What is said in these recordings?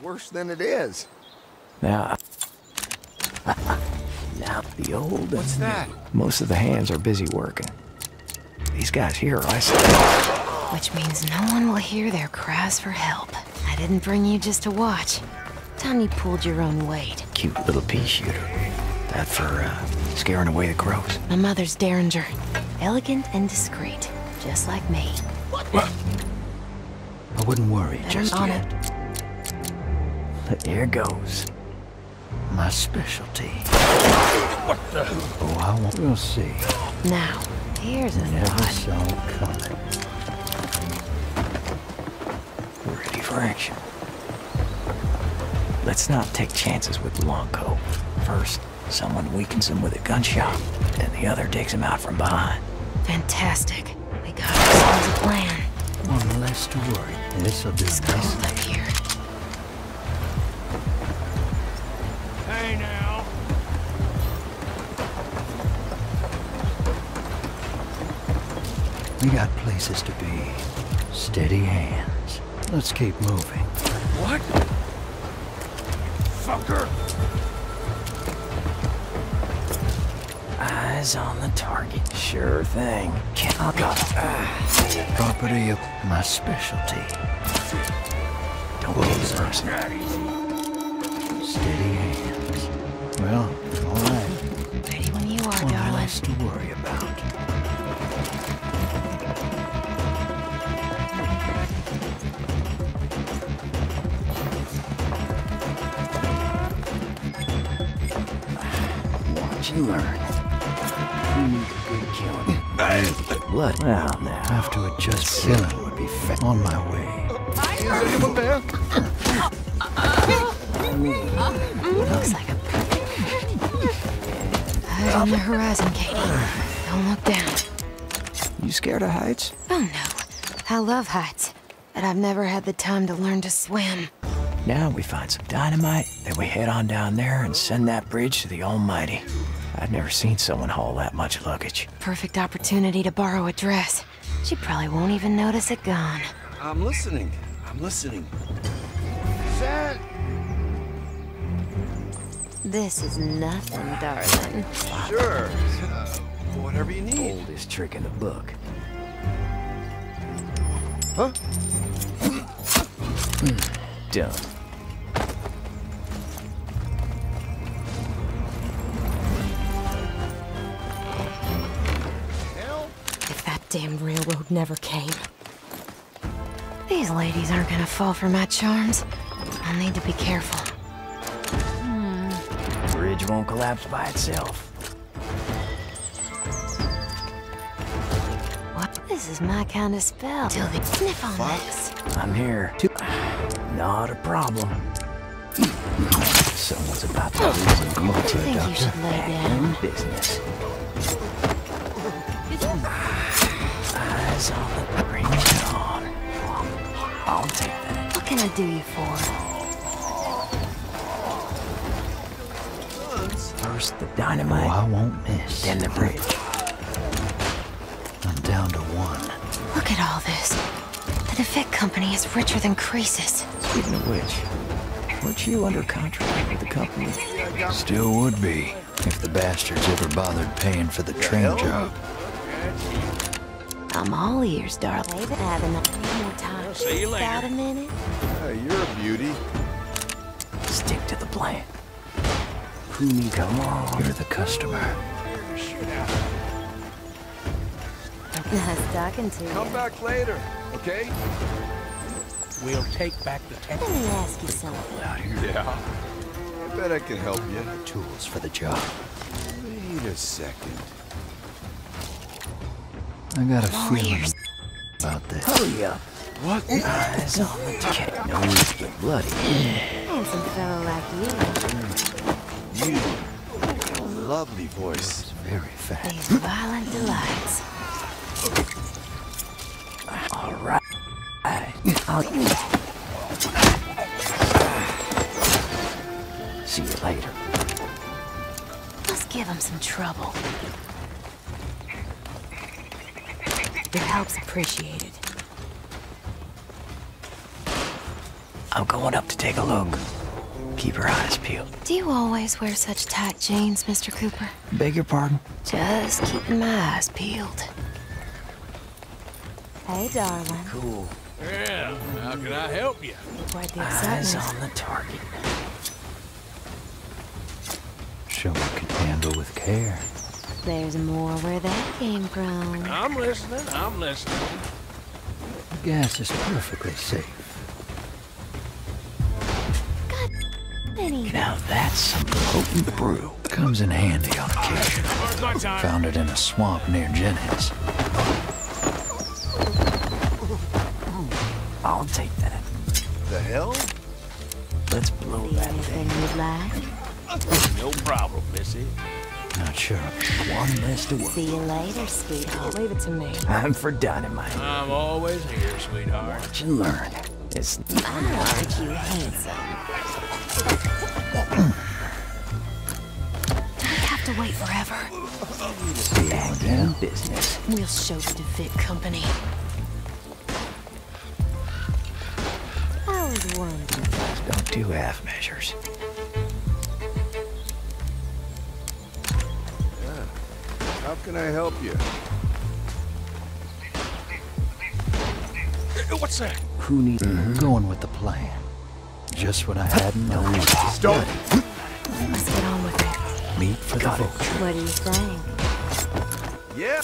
worse than it is. Now, now the old... What's that? Most of the hands are busy working. These guys here are isolated. Which means no one will hear their cries for help. I didn't bring you just to watch. Time you pulled your own weight. Cute little pea shooter. That for, scaring away the crows. My mother's Derringer. Elegant and discreet. Just like me. What? I wouldn't worry just on yet. Here goes. My specialty. What the? Oh, I won't. We'll see. Now, here's a Never thought. saw it coming. Ready for action. Let's not take chances with Blanco. First, someone weakens him with a gunshot, and the other takes him out from behind. Fantastic. We got ourselves a plan. One less to worry. This'll do It's cold up here. Hey now. We got places to be. Steady hands. Let's keep moving. What? Fucker! Eyes on the target. Sure thing. I'll go. Property of my specialty. Don't be the person. Steady hands. Well, all right. Ready when you are, One darling. less to worry about. Watch and learn. You need a good killing. Blood. Well, now. Have to adjust. Killing would be on my way. Looks like a perfect match. Eyes on the horizon, Katie. Don't look down. You scared of heights? Oh no. I love heights. But I've never had the time to learn to swim. Now we find some dynamite, then we head on down there and send that bridge to the Almighty. I've never seen someone haul that much luggage. Perfect opportunity to borrow a dress. She probably won't even notice it gone. I'm listening. I'm listening. Set. This is nothing, darling. Sure. Whatever you need. Oldest trick in the book. Huh? Done. Hell? If that damn railroad never came. These ladies aren't gonna fall for my charms. I'll need to be careful. The bridge won't collapse by itself. What? This is my kind of spell. Till they sniff on this. I'm here. Not a problem. Someone's about to lose a go I to think the you should lay down. in business. Eyes on the bring it on. I'll take that. What can I do you for? First the dynamite. Oh, I won't miss. Then the bridge. I'm down to one. Look at all this. The defect company is richer than Croesus. Speaking of which, weren't you under contract with the company? Still would be, if the bastards ever bothered paying for the train job. I'm all ears, darling. Having more time. See you later. Got a minute? Hey, you're a beauty. Stick to the plan. Who needs? Come on. You're the customer. Nice talking to you. Come back later, okay? We'll take back the Let me ask you something. Out here. Yeah. I bet I can help you. Tools for the job. Wait a second. I got a All feeling ears. about this. Hurry up. What? Eyes on the cat. No need to get bloody. Handsome fellow like You. Lovely voice. It's very fast. you. These violent delights. All right. See you later. Let's give him some trouble. Your help's appreciated. I'm going up to take a look. Keep your eyes peeled. Do you always wear such tight jeans, Mr. Cooper? Beg your pardon? Just keeping my eyes peeled. Hey, darling. Cool. Yeah, how can I help you? Quite the Eyes excitement. on the target. Someone can handle with care. There's more where that came from. I'm listening, I'm listening. The gas is perfectly safe. Benny. Now that's some potent brew. Comes in handy on occasion. Where's my time? Found it in a swamp near Jennings. I'll take that. The hell? Let's blow See that anything thing. you'd like? No problem, Missy. Not sure. One less to work. See you later, sweetheart. Leave it to me. I'm for dynamite. I'm always here, sweetheart. Watch and learn. It's Aren't you handsome? Do we have to wait forever? the acting business. We'll show the DeVitt Company. I was wondering. Don't do half measures. How can I help you? What's that? Who needs going with the plan? Just what I had in mind. Don't. Let's get on with it. Meat for the vulture. What do you think? Yeah.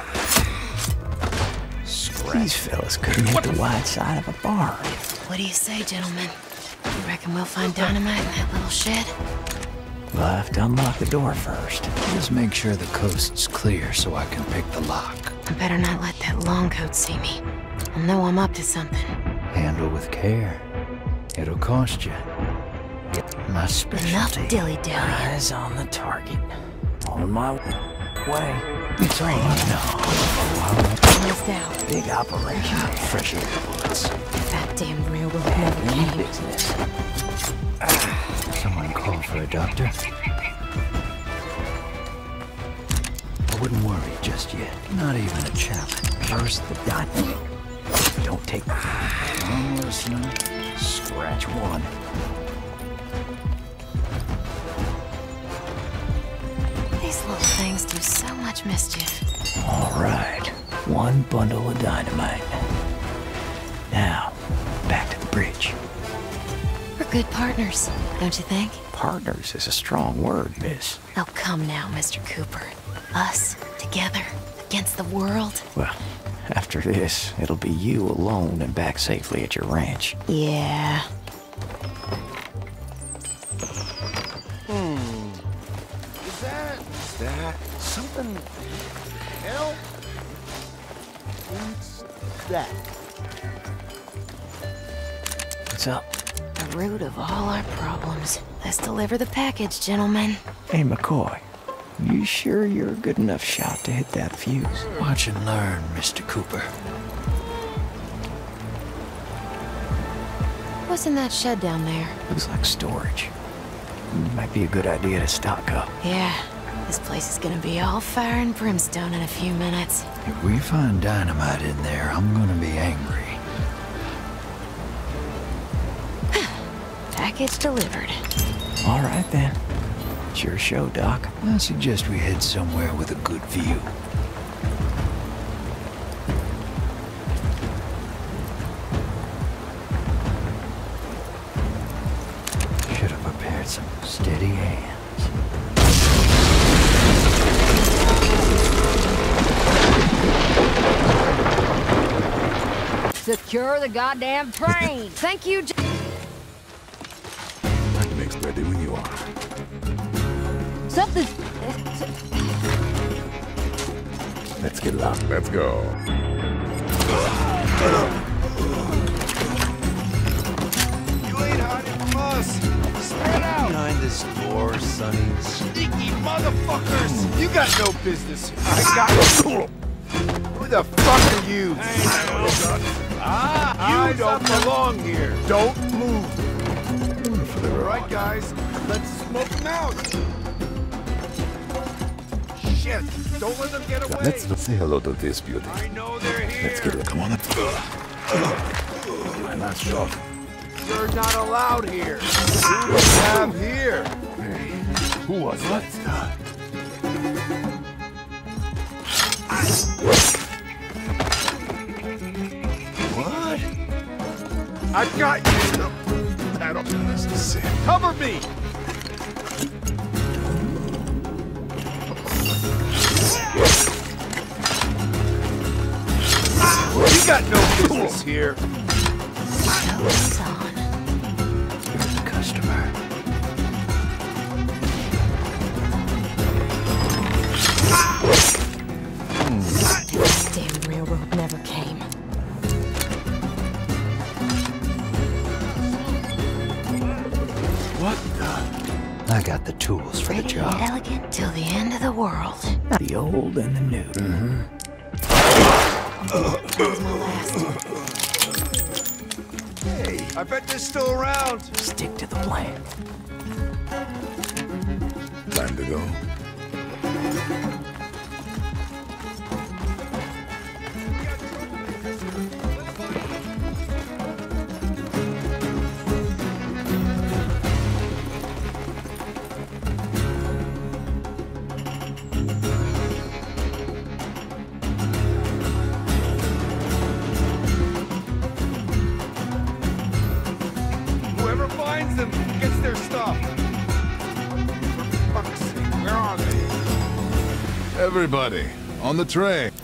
These fellas couldn't hit the wide side of a bar. What do you say, gentlemen? You reckon we'll find dynamite in that little shed? We'll have to unlock the door first. Just make sure the coast's clear so I can pick the lock. I better not let that longcoat see me. I'll know I'm up to something. Handle with care. It'll cost you. My Enough specialty. dilly-dally. Eyes on the target. On my way. It's all I know. Missed out. Big operation. Fresh air bullets. That damn railroad never Any came. business. Someone call for a doctor? I wouldn't worry just yet. Not even a challenge. First the dynamite. Don't take the time. I'm listening. Scratch one. These little things do so much mischief. All right. One bundle of dynamite. Now, back to the bridge. We're good partners, don't you think? Partners is a strong word, miss. Oh, come now, Mr. Cooper. Us, together, against the world. Well, after this, it'll be you alone and back safely at your ranch. Yeah. Is that something? Hell? What's that? What's up? The root of all our problems. Let's deliver the package, gentlemen. Hey, McCoy. You sure you're a good enough shot to hit that fuse? Watch and learn, Mr. Cooper. What's in that shed down there? Looks like storage. Might be a good idea to stock up. Yeah, this place is gonna be all fire and brimstone in a few minutes. If we find dynamite in there, I'm gonna be angry. Package delivered. All right, then. It's your show, Doc. I suggest we head somewhere with a good view. Should have prepared some steady hands. Secure the goddamn train. Thank you, Mix ready when you are. Something. Let's get locked. Let's go. You ain't hiding from us. Spread out. Behind this door, Sonny. Sneaky motherfuckers. You got no business. I got you. Who the fuck are you? I don't belong here. Don't move. All right, guys. Let's smoke them out. Shit. Don't let them get away. Let's say hello to this beauty. I know they're here. Let's get it. Come on. My last shot. You're not allowed here. Who do we have here? Who was it? What? I've got you. That'll do this. Cover me. You got no business here. Show's on. Here's a customer. This damn railroad never came. What the? I got the tools for the Pretty job. elegant till the end of the world. The old and the new. That was my last. Hey, I bet they're still around. Stick to the plan. Time to go. Whoever finds them gets their stuff. For fuck's sake, where are they? Everybody, on the train.